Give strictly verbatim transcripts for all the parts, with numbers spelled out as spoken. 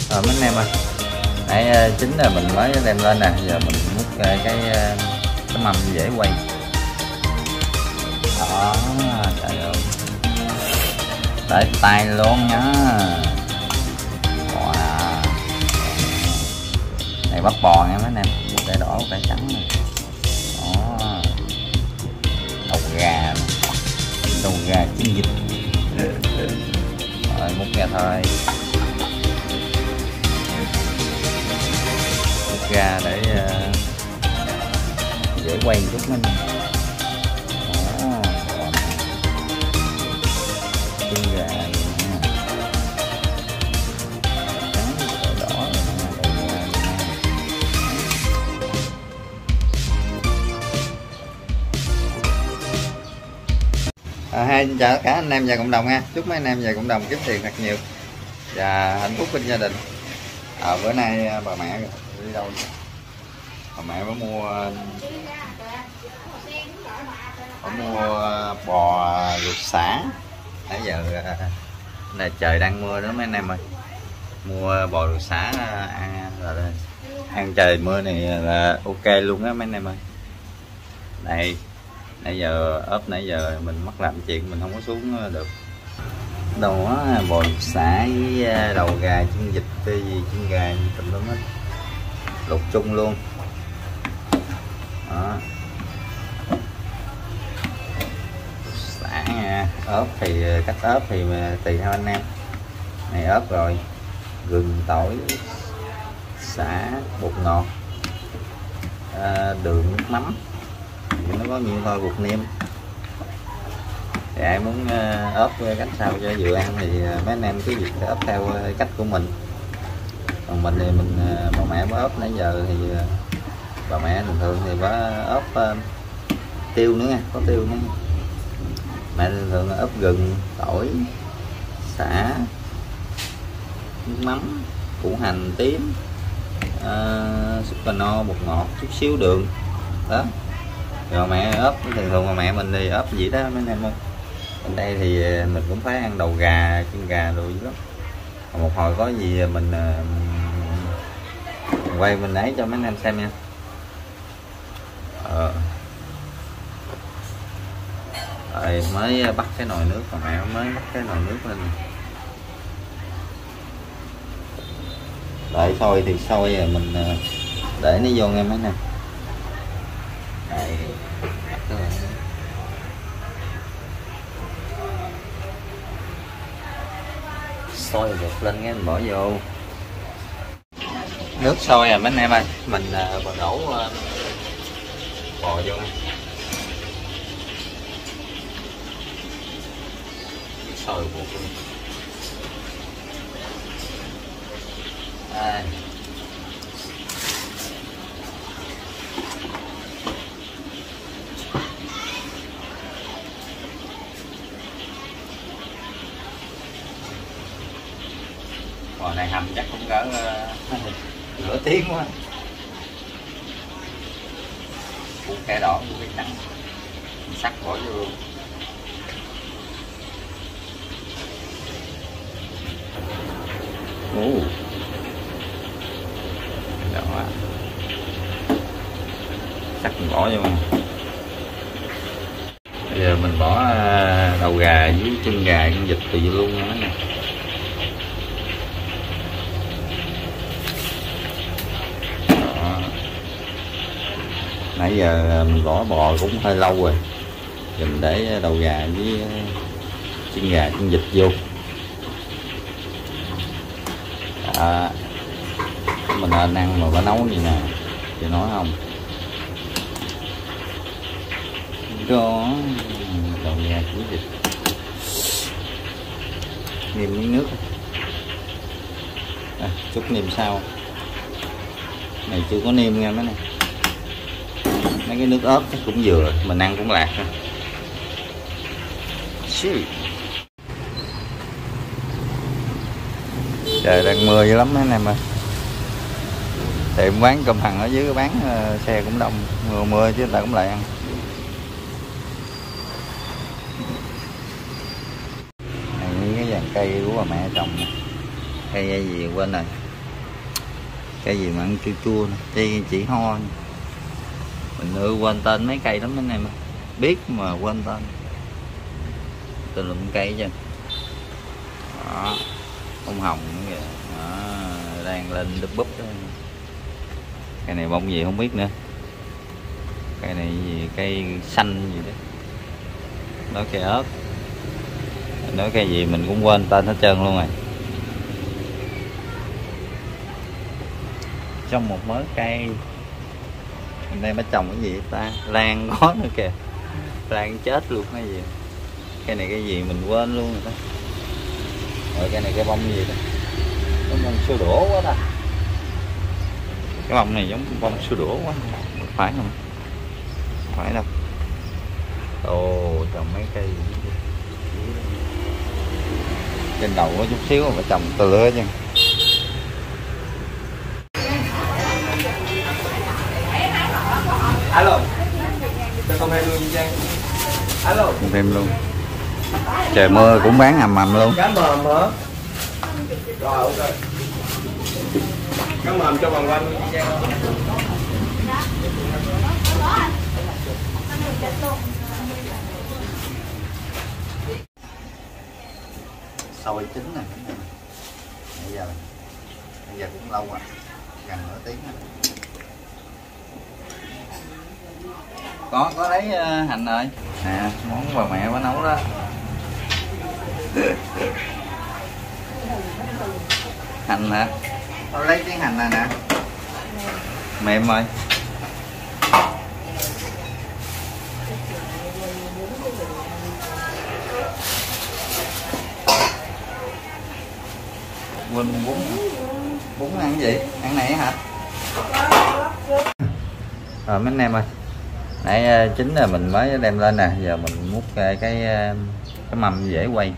Rồi mấy anh em ơi, nãy chính là mình mới đem lên nè, giờ mình múc cái cái mâm dễ quay. Đó, trời ơi, để tay luôn nhá. Wow. Này bắp bò nha mấy anh em, một cái đỏ một cái trắng này. Đó, đầu gà, đầu gà chiên vịt. Rồi múc ra thôi, múc ra để uh, dễ quay chút mình. Chiên gà này nha, trắng đỏ đỏ này nha, đầu gà này nha. À, hai xin chào tất cả anh em và cộng đồng nha, chúc mấy anh em và cộng đồng kiếm tiền thật nhiều và hạnh phúc bên gia đình. À, bữa nay bà mẹ đi đâu? Bà mẹ mới mua có mua bò ruột sả. Nãy giờ là trời đang mưa đó mấy anh em ơi, mua bò ruột sả ăn là ăn trời mưa này là ok luôn á mấy anh em ơi. Đây nãy giờ ốp, nãy giờ mình mất làm chuyện mình không có xuống được. Đó, bò ruột sả với đầu gà chiên vịt cái gì chiên gà gì tùm lum hết, luộc chung luôn. Đó, xả nha. Ốp thì cách ốp thì tùy theo anh em. Này ốp rồi gừng, tỏi, xả, bột ngọt, à, đường, nước mắm thì nó có nhiều thôi, bột nêm. Thì ai muốn ốp cách sao cho vừa ăn thì mấy anh em cứ việc ốp theo cách của mình. Còn mình thì mình bà mẹ mới ốp nãy giờ thì bà mẹ thường thường thì có ốp uh, tiêu nữa nha, có tiêu nữa. Mẹ thường thường ốp gừng, tỏi, xả, nước mắm, củ hành tím, uh, sucano, bột ngọt, chút xíu đường đó. Rồi mẹ ốp thường thường mà mẹ mình thì ốp gì đó mấy anh em ơi. Bên đây thì mình cũng phải ăn đầu gà, chân gà rồi dữ lắm. Còn một hồi có gì mình, uh, mình quay mình ấy cho mấy anh em xem nha. Ờ. Rồi mới bắt cái nồi nước, còn mẹ mới bắt cái nồi nước lên. Đợi sôi thì sôi rồi mình để nó vô nghe mấy nè. Đây. Sôi được lên cái mình bỏ vô. Nước sôi rồi mấy anh em ơi, mình uh, đổ uh, bò vô. Sôi buộc luôn. Đây. Bò này hầm chắc cũng cỡ uh, nửa tiếng quá. Cuốn kẻ đỏ của Việt Nam sắc bỏ vô luôn. Ồ, đó, sắc mình bỏ vô. Bây giờ mình bỏ đầu gà với chân gà, chân vịt từ vô luôn nữa nè. Nãy giờ mình bỏ bò cũng hơi lâu rồi, giờ mình để đầu gà với chân gà, chân vịt vô. À, mình nên ăn mà phải nấu như nè, chị nói không? Đó, đầu gà với vịt, nêm miếng nước. À, chút nêm sau. Này chưa có nêm nha mấy này. Mấy cái nước ớt cũng vừa, mình ăn cũng lạc thôi. Trời đang mưa dữ lắm mấy anh em ơi. Tiệm quán cơm thằng ở dưới bán uh, xe cũng đông, mưa mưa chứ người ta cũng lại ăn. Này cái dàn cây của bà mẹ trồng nè. Cây gì quên rồi. Cây gì mà ăn chua chua nè, chỉ, chỉ ho nè. Mình ưa quên tên mấy cây lắm mấy anh em, biết mà quên tên. Tên lụm cây chứ. Đó, bông hồng nữa kìa. Đó, đang lên đúp búp đó. Cây này bông gì không biết nữa. Cây này gì, cây xanh gì đó. Đó cây ớt. Nói cây gì mình cũng quên tên hết trơn luôn rồi. Trong một mớ cây mình đây mới trồng cái gì ta, lan có nữa kìa, lan chết luôn cái gì. Cây này cái gì mình quên luôn rồi ta. Rồi cây này cái bông gì đó, cái bông sưa đũa quá ta. Cái bông này giống bông sưa đũa quá, phải không? Phải đâu. Ồ, trồng mấy cây gì? Trên đầu có chút xíu mà trồng từ hết chứ. Alo. Không hay luôn Giang. Alo. Không thêm luôn. Trời mưa cũng bán ầm ầm luôn. Cá mờm hả? Rồi ok. Cá mờm cho bằng quanh luôn Giang. Xôi chín nè. Bây giờ bây giờ cũng lâu rồi, gần nửa tiếng rồi. Có có lấy uh, hành rồi nè, món bà mẹ bà nấu đó. Hành hả? Tôi lấy cái hành này nè, mềm rồi. Quên bún, bún ăn cái gì? Ăn này hả? Rồi mấy anh em ơi, nãy chính là mình mới đem lên nè, giờ mình múc cái cái, cái mâm dễ quay.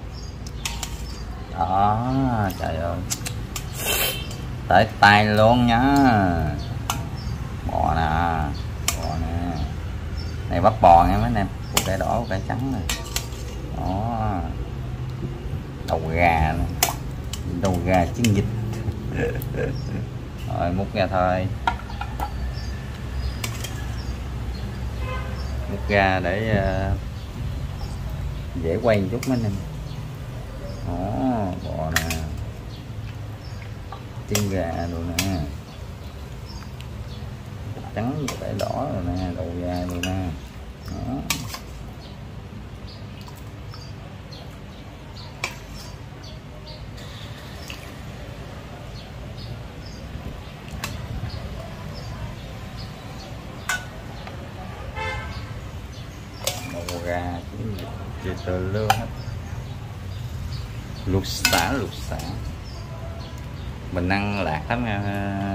Đó, trời ơi, tới tay luôn nhá. Bò nè, bò nè, này bắp bò nha mấy anh em, củ cải đỏ, củ cải trắng này. Đó, đầu gà này. Đầu gà chiên vịt. Rồi múc ra thôi, múc ra để uh, dễ quay một chút mấy anh em. Đó, bò nè, chân gà rồi nè, trắng cải đỏ rồi nè, đầu gà rồi nè. Đó. Gà chỉ từ lương hết, luộc xả luộc xả. Mình ăn lạc lắm nha,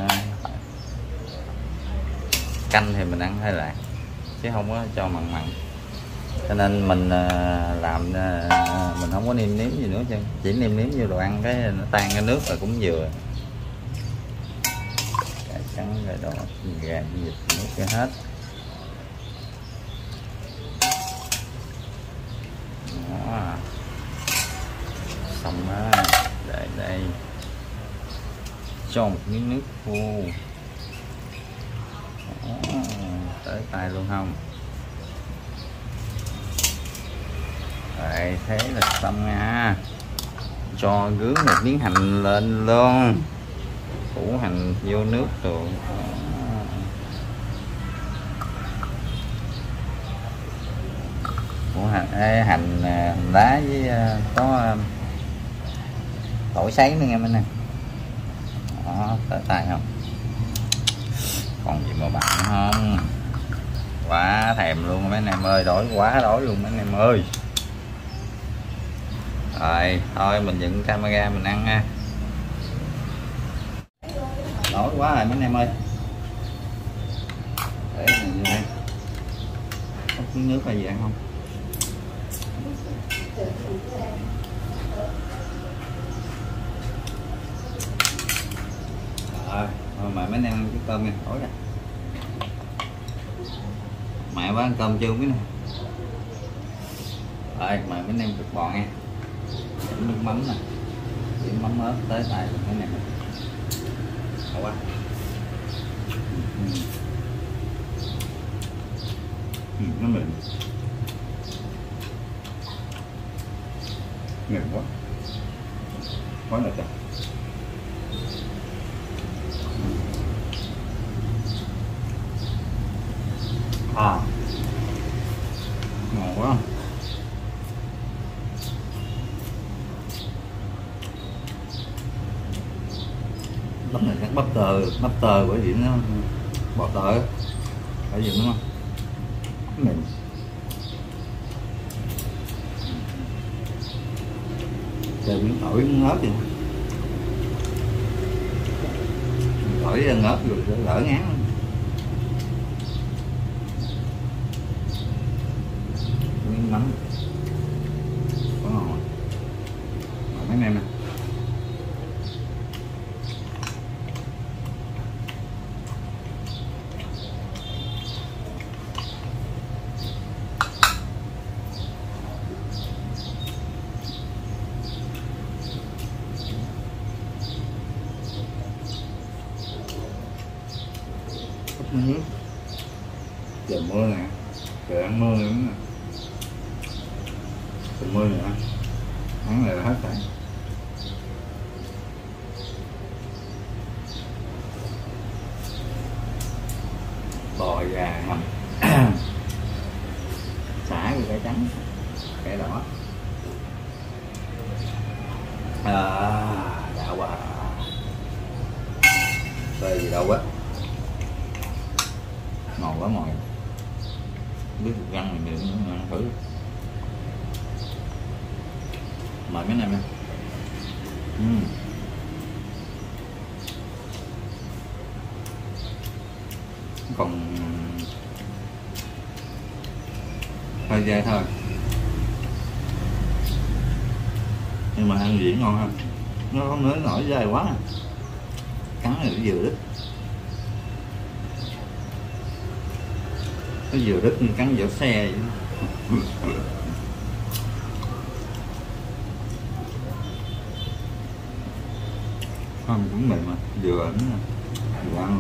canh thì mình ăn hơi lạc chứ không có cho mặn mặn, cho nên mình làm mình không có nêm nếm gì nữa chứ, chỉ nêm nếm vô đồ ăn cái nó tan cái nước là cũng vừa. Gà trắng, gà đỏ, gà vịt nước cái hết. Đó. Xong đó, để đây cho một miếng nước khô. Đó. Tới tay luôn không? Vậy thế là xong nha. Cho rưới một miếng hành lên luôn, phủ hành vô nước rồi. Hành, ê, hành, hành lá với uh, có uh, tỏi sấy nữa nghe mình nè. Đó, tới tay không? Còn gì mà bạn không? Quá thèm luôn mấy anh em ơi, đói quá đói luôn mấy anh em ơi. Rồi, thôi mình dựng camera mình ăn nha. Đói quá rồi mấy anh em ơi. Để mình như đây. Có miếng nước hay gì ăn không? Rồi, mời mấy anh em ăn cái cơm nha, tối ra. Mẹ bác ăn cơm chưa biết nè. Rồi, mời mấy anh em thịt bò nha. Chấm nước mắm nè, chấm mắm ớt tới tay mấy anh em. Ngon quá. Ừ, nó mềm mềm quá quá là chắc. À ngon quá. Bắp này chắc bắp tờ bắp tờ bởi vì nó bò tờ phải gì đúng không? Mềm. Trời miếng tỏi miếng ớt gì tỏi ớt rồi lỡ ngán. Miếng mắm có ngon mà mấy em nè. Ừ. Trời mưa nè, trời ăn mưa nữa nè, trời mưa nữa, ăn này là hết sảy. Bò gà hầm xả với cái trắng, cái đỏ, à, đã quá, đây gì đâu á. Ngon quá mọi biết răng này miệng nữa ăn thử. Mời mấy em nè. uhm. Còn hơi dai thôi nhưng mà ăn diễn ngon ha, nó không nới nổi dai quá cắn này nó vừa đứt. Nó vừa đứt như cắn dẻo xe vậy. Không cũng mềm mà vừa ẩn vừa ăn.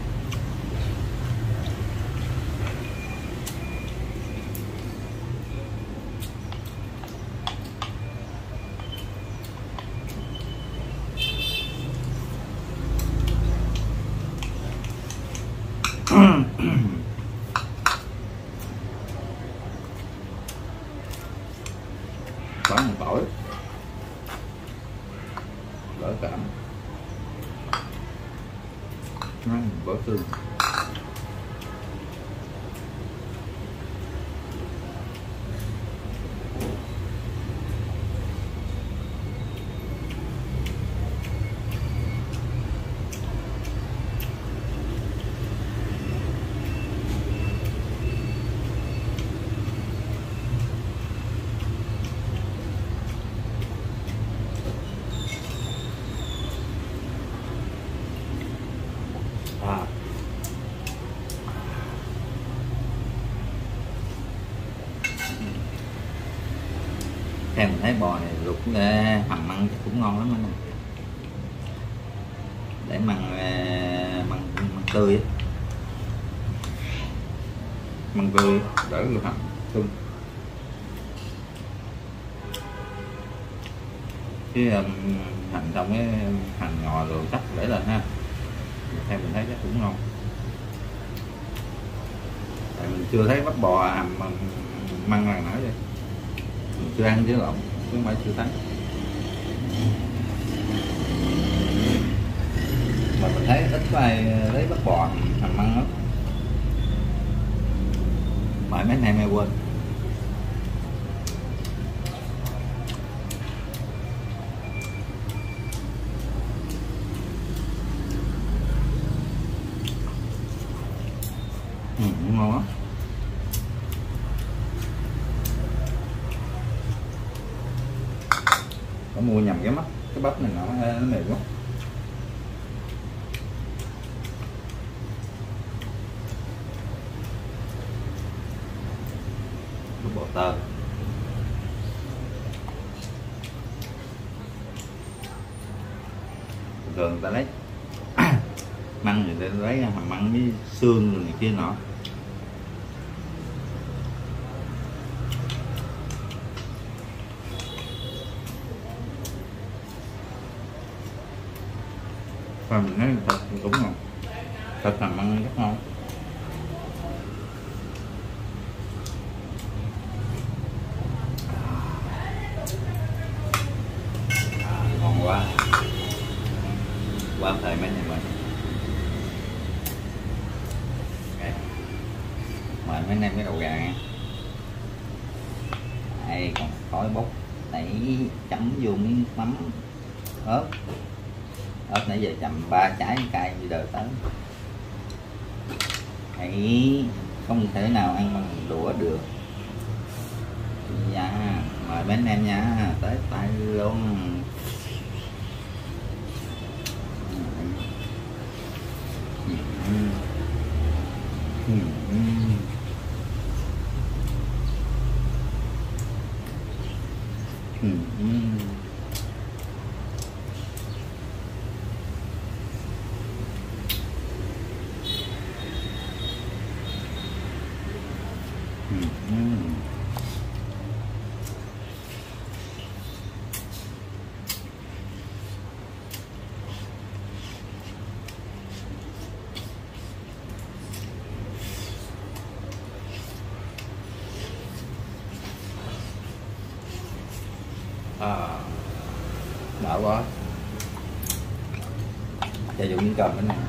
Quá một tỏi đỡ cảm bữa xương. À. Theo mình thấy bò này luộc hầm măng cũng ngon lắm anh. Để măng măng măng tươi á. Măng tươi đỡ luộc hầm tươi. Cái um, hành xong cái hành ngò rồi cắt để lên ha. Theo mình thấy chắc cũng ngon. Tại mình chưa thấy bắp bò hầm măng lần nữa vậy. Mình chưa ăn chứ lộn, chứ không phải chưa thấy. Mà mình thấy ít có ai lấy bắp bò hầm măng lắm. Mời mấy anh em ai quên. Ừ, ngon lắm. Có mua nhầm cái mắt cái bắp này nó, nó mềm quá. Cái bò tơ thường người ta lấy măng thì để lấy hàm măng với xương rồi này kia nọ. Và mình nói thịt cũng ngon, thịt hàm măng rất ngon. À, ngon quá, quá thời mấy nhà mình. Okay. Mời mấy anh em cái đầu gà nha. Đây còn khói bốc, đẩy chấm vô miếng mắm ớt. Ớt nãy giờ chầm ba trái cay bây giờ tới. Hãy không thể nào ăn bằng đũa được. Dạ, mời mấy anh em nha, tới tay luôn. À, đã quá. Cho dùng miếng cơm cái này.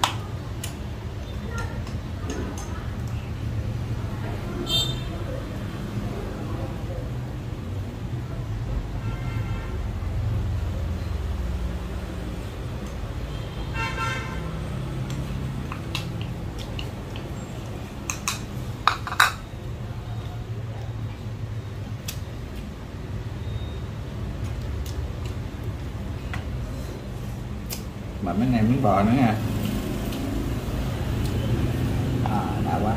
Mà mấy này miếng bò nữa nha. À, đã quá.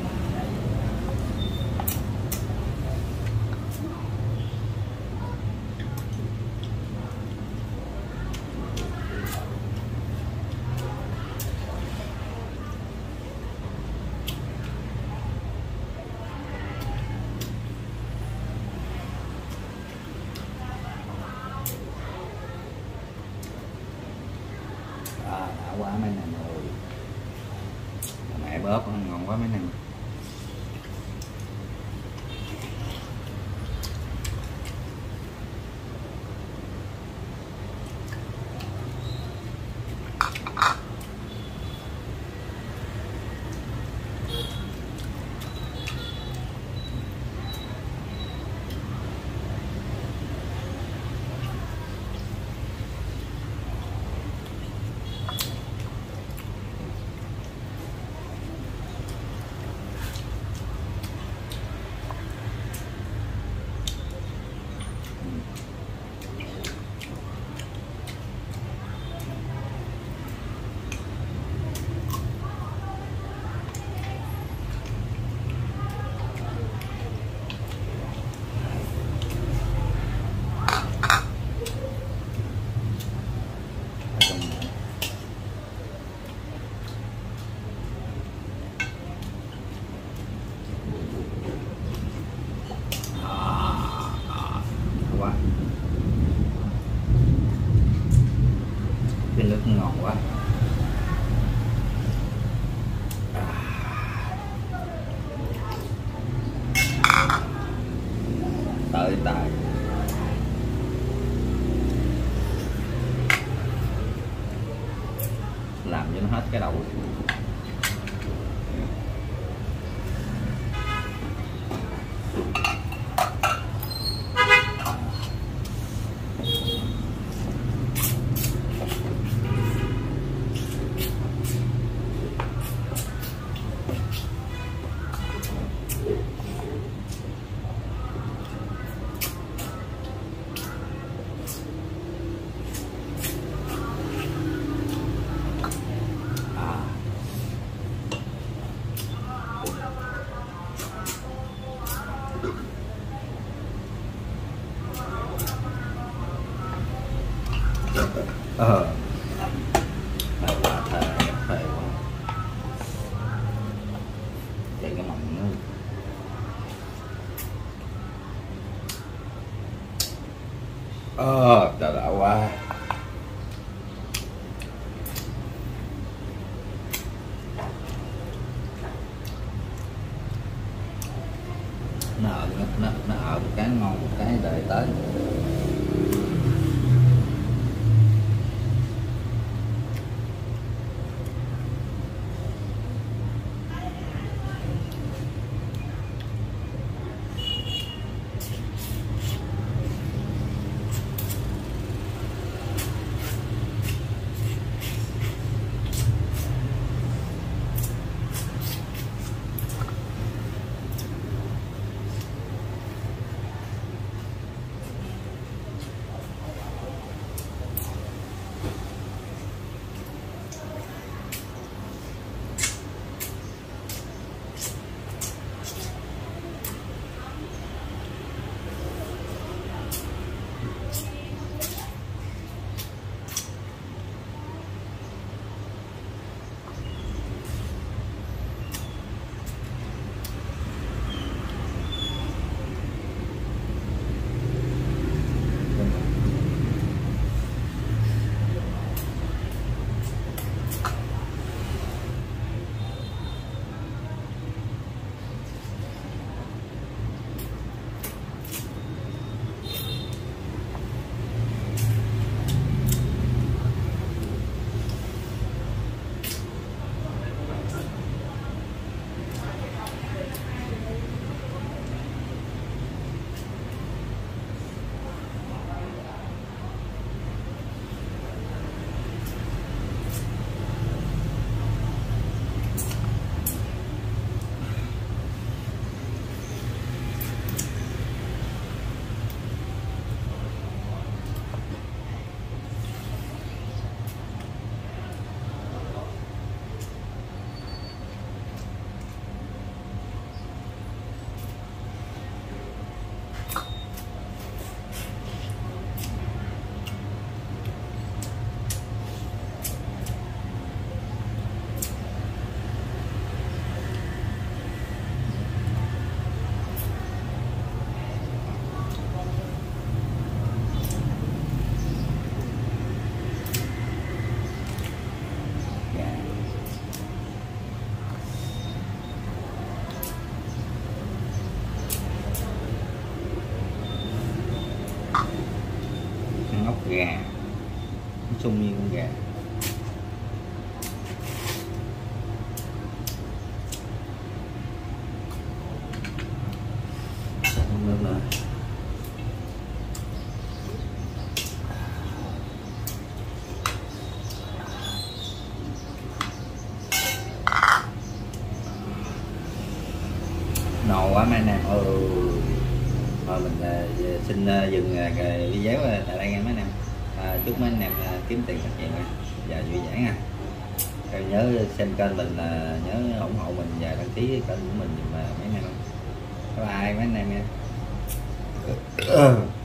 À, đã quá mấy này rồi. Mẹ bóp ngon quá mấy này. Cái nước ngon quá. Tới tài. Làm cho nó hết cái đầu. ngon một cái đời tới. Gà nó sung như con gà. Nước nữa. Nồi quá mấy anh em. Ừ. Thôi mình uh, xin uh, dừng uh, video uh, tại đây nha mấy anh em. À, chúc mấy anh em uh, kiếm tiền thật nhiều nha và vui vẻ nha. Rồi nhớ xem kênh mình, uh, nhớ ủng hộ mình và đăng ký kênh của mình dùm uh, mấy anh em. Bye bye mấy anh em nha.